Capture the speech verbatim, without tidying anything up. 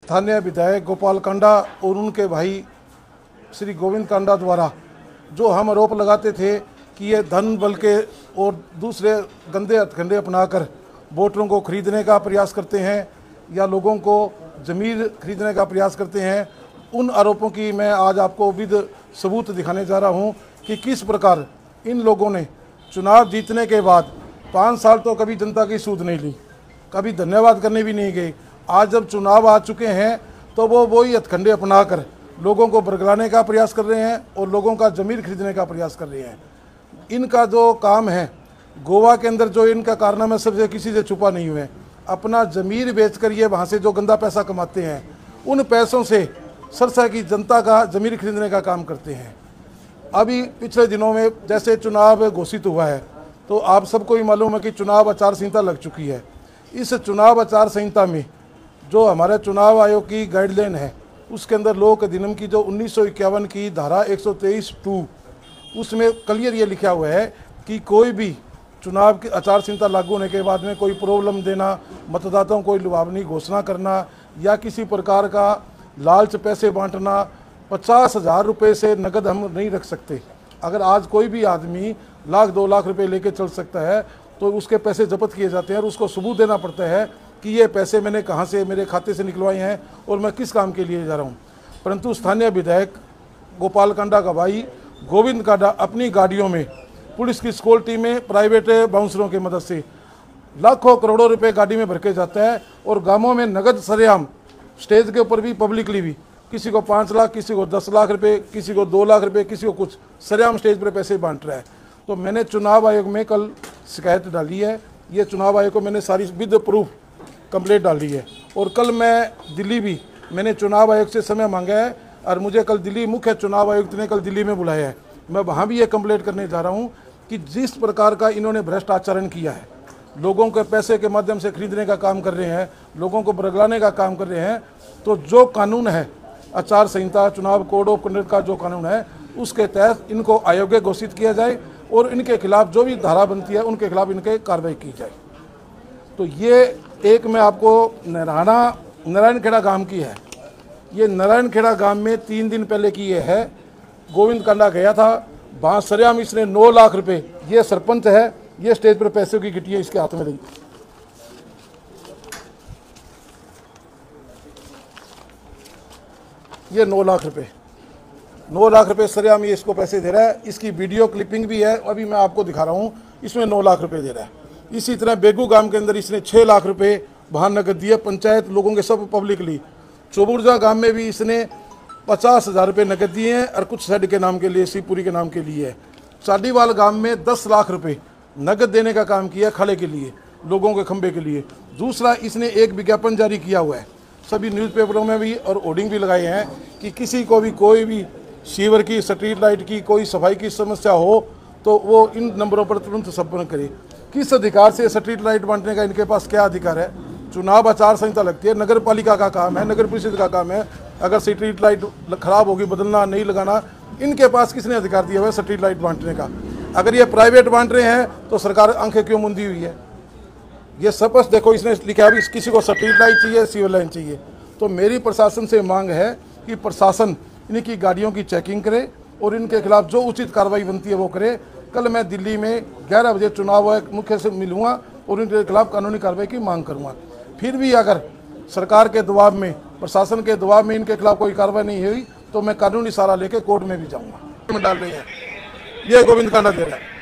स्थानीय विधायक गोपाल कांडा और उनके भाई श्री गोविंद कांडा द्वारा जो हम आरोप लगाते थे कि ये धन बल के और दूसरे गंदे हथकंडे अपनाकर वोटरों को खरीदने का प्रयास करते हैं या लोगों को ज़मीर खरीदने का प्रयास करते हैं, उन आरोपों की मैं आज आपको विद सबूत दिखाने जा रहा हूं कि किस प्रकार इन लोगों ने चुनाव जीतने के बाद पाँच साल तो कभी जनता की सूद नहीं ली, कभी धन्यवाद करने भी नहीं गए। आज जब चुनाव आ चुके हैं तो वो वही हथकंडे अपनाकर लोगों को बरगलाने का प्रयास कर रहे हैं और लोगों का ज़मीर खरीदने का प्रयास कर रहे हैं। इनका जो काम है, गोवा के अंदर जो इनका कारनामा सबसे किसी से छुपा नहीं हुए, अपना ज़मीर बेचकर ये वहाँ से जो गंदा पैसा कमाते हैं, उन पैसों से सरसा की जनता का ज़मीर खरीदने का काम करते हैं। अभी पिछले दिनों में जैसे चुनाव घोषित हुआ है तो आप सबको ही मालूम है कि चुनाव आचार संहिता लग चुकी है। इस चुनाव आचार संहिता में जो हमारे चुनाव आयोग की गाइडलाइन है उसके अंदर लोक अधिनियम की जो उन्नीस सौ इक्यावन की धारा एक सौ तेईस टू, उसमें क्लियर ये लिखा हुआ है कि कोई भी चुनाव की आचार संहिता लागू होने के बाद में कोई प्रॉब्लम देना, मतदाताओं को लुभावनी घोषणा करना या किसी प्रकार का लालच पैसे बांटना, पचास हज़ार रुपये से नकद हम नहीं रख सकते। अगर आज कोई भी आदमी लाख दो लाख रुपए लेके चल सकता है तो उसके पैसे जब्त किए जाते हैं और उसको सबूत देना पड़ता है कि ये पैसे मैंने कहाँ से मेरे खाते से निकलवाए हैं और मैं किस काम के लिए जा रहा हूँ। परंतु स्थानीय विधायक गोपाल कांडा का भाई गोविंद कांडा अपनी गाड़ियों में पुलिस की स्कॉट टीमें, प्राइवेट बाउंसरों की मदद से लाखों करोड़ों रुपए गाड़ी में भर के जाता है और गाँवों में नगद सरेआम स्टेज के ऊपर भी पब्लिकली भी किसी को पाँच लाख, किसी को दस लाख रुपए, किसी को दो लाख रुपए, किसी को कुछ सरेआम स्टेज पर पैसे बांट रहा है। तो मैंने चुनाव आयोग में कल शिकायत डाली है। ये चुनाव आयोग को मैंने सारी विद प्रूफ कंप्लेंट डाली है और कल मैं दिल्ली भी मैंने चुनाव आयोग से समय मांगा है और मुझे कल दिल्ली मुख्य चुनाव आयुक्त ने कल दिल्ली में बुलाया है। मैं वहाँ भी ये कंप्लेंट करने जा रहा हूँ कि जिस प्रकार का इन्होंने भ्रष्ट आचरण किया है, लोगों के पैसे के माध्यम से खरीदने का काम कर रहे हैं, लोगों को बरगलाने का काम कर रहे हैं, तो जो कानून है आचार संहिता, चुनाव कोड ऑफ कंडक्ट का जो कानून है उसके तहत इनको अयोग्य घोषित किया जाए और इनके खिलाफ जो भी धारा बनती है उनके खिलाफ इनके कार्रवाई की जाए। तो ये एक मैं आपको नारायणा नारायणखेड़ा गांव की है। ये नारायणखेड़ा गांव में तीन दिन पहले की ये है। गोविंद कांडा गया था वहाँ सरेआम इसने नौ लाख रुपए, ये सरपंच है, ये स्टेज पर पैसों की गिट्टियाँ इसके हाथ में दी। ये नौ लाख रुपए नौ लाख रुपए सरेआम ये इसको पैसे दे रहा है। इसकी वीडियो क्लिपिंग भी है, अभी मैं आपको दिखा रहा हूँ। इसमें नौ लाख रुपए दे रहा है। इसी तरह बेगू गांव के अंदर इसने छः लाख रुपए वहाँ नकद दिए, पंचायत लोगों के सब पब्लिकली। चौबुर्जा गांव में भी इसने पचास हज़ार रुपये नकद दिए हैं और कुछ शेड के नाम के लिए, शिवपुरी के नाम के लिए। चाडीवाल गांव में दस लाख रुपए नकद देने का काम किया खड़े के लिए, लोगों के खंबे के लिए। दूसरा, इसने एक विज्ञापन जारी किया हुआ है, सभी न्यूज़पेपरों में भी और होर्डिंग भी लगाए हैं कि किसी को भी कोई भी सीवर की, स्ट्रीट लाइट की, कोई सफाई की समस्या हो तो वो इन नंबरों पर तुरंत संपर्क करे। किस अधिकार से स्ट्रीट लाइट बांटने का इनके पास क्या अधिकार है? चुनाव आचार संहिता लगती है, नगर पालिका का काम है, नगर परिषद का काम है। अगर स्ट्रीट लाइट खराब होगी, बदलना, नहीं लगाना, इनके पास किसने अधिकार दिया हुआ है स्ट्रीट लाइट बांटने का? अगर ये प्राइवेट बांट रहे हैं तो सरकार आंखें क्यों मुंदी हुई है? ये स्पष्ट देखो, इसने लिखा है किसी को स्ट्रीट लाइट चाहिए, सीवर लाइन चाहिए। तो मेरी प्रशासन से मांग है कि प्रशासन इनकी गाड़ियों की चेकिंग करे और इनके खिलाफ जो उचित कार्रवाई बनती है वो करे। कल मैं दिल्ली में ग्यारह बजे चुनाव आयोग मुख्य से मिलूंगा और इनके खिलाफ कानूनी कार्रवाई की मांग करूंगा। फिर भी अगर सरकार के दबाव में, प्रशासन के दबाव में इनके खिलाफ कोई कार्रवाई नहीं हुई तो मैं कानूनी सहारा लेके कोर्ट में भी जाऊंगा। डाल रहे हैं ये गोविंद कांडा दे रहा है।